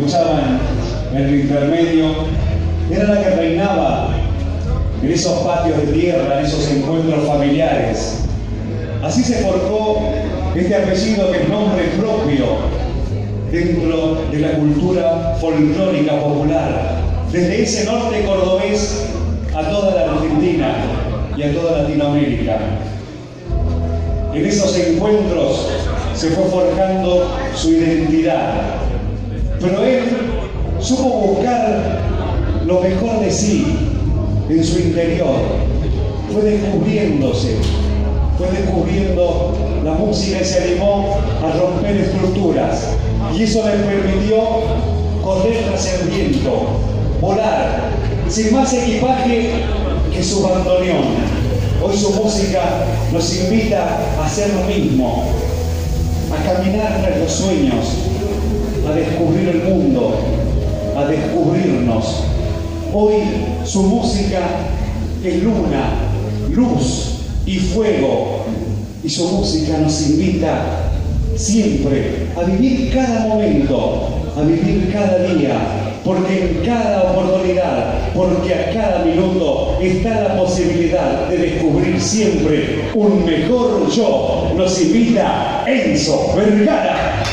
escuchaban en el intermedio, era la que reinaba en esos patios de tierra, en esos encuentros familiares. Así se forjó este apellido que es nombre propio dentro de la cultura folclórica popular, desde ese norte cordobés a toda la Argentina y a toda Latinoamérica. En esos encuentros se fue forjando su identidad, pero él supo buscar lo mejor de sí en su interior. Fue descubriéndose, fue descubriendo la música y se animó a romper estructuras, y eso le permitió correr tras el viento, volar, sin más equipaje que su bandoneón. Hoy su música nos invita a hacer lo mismo, a caminar tras los sueños, a descubrir el mundo, a descubrirnos. Hoy su música es luna, luz y fuego, y su música nos invita siempre a vivir cada momento, a vivir cada día, porque en cada oportunidad, porque a cada minuto está la posibilidad de descubrir siempre un mejor yo. Nos invita Enzo Vergara.